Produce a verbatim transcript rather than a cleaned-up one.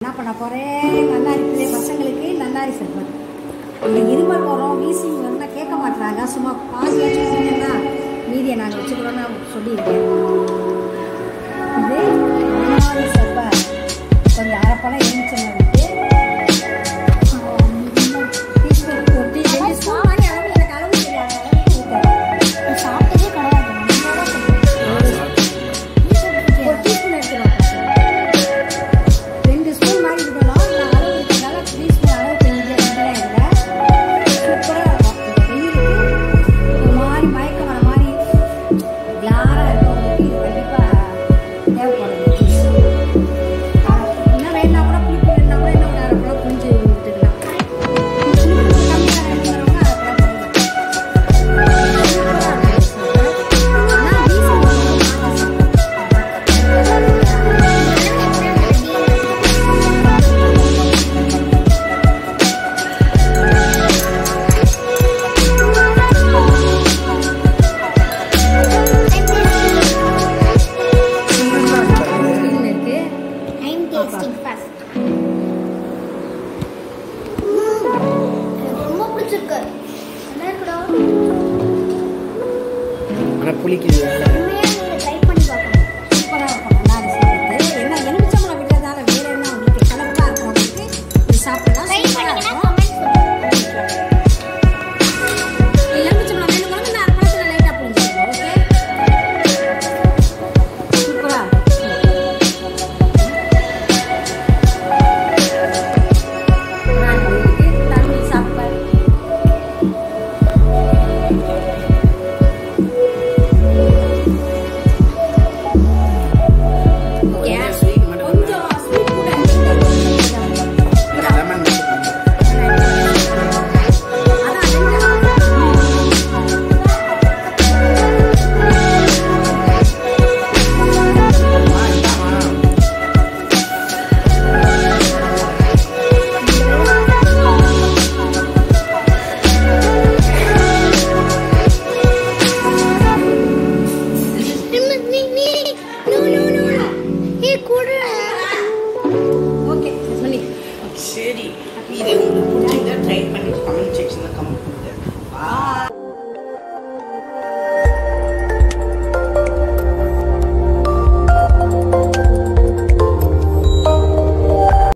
என்ன பண்ண போறேன்? நன்னாரி பிள்ளை பசங்களுக்கு நன்னாரி சர்பத். இந்த இருமல் வரும், வீசிங் வந்தா கேட்க மாட்டாங்க. சும்மா பாதி வச்சுக்கிட்டீங்கன்னா மீதியை நாங்கள் வச்சுக்கிறோன்னு சொல்லியிருக்கேன். இது நன்னாரி சர்பத் கொஞ்சம் அரைப்பழம் எலுமிச்சம் விட்டு ரெண்டு ஸ்பூன் மாதிரி அளவு எனக்கு அளவு தெரியாது. அளவுக்கு சாப்பிட்டதே கிடையாது. ஒரு டீஸ்பூன் எடுத்துருவோம். ரெண்டு ஸ்பூன் மாதிரி இருக்கணும். நான் அளவு இருக்கிறதால த்ரீ ஸ்பூன் அளவு தெரிஞ்ச இல்லை. சூப்பராக இருக்கும். வெயிலுக்கு ஒரு மாதிரி மயக்கம் வர மாதிரி கிளாராக இருக்கும். உங்களுக்கு இது கண்டிப்பாக தேவைப்படும். இன்னும் வேணா கூட புளிப்பு வேணா கூட இன்னும் ஒரு அரை கூட புளிஞ்சு விட்டுக்கலாம். கம்மியாக வேணுங்கிறவங்க அரை கூட சரி, இது உங்களுக்கு பிடிச்சிருந்தா ட்ரை பண்ணி கமெண்ட் செக்ஷனில் கமெண்ட்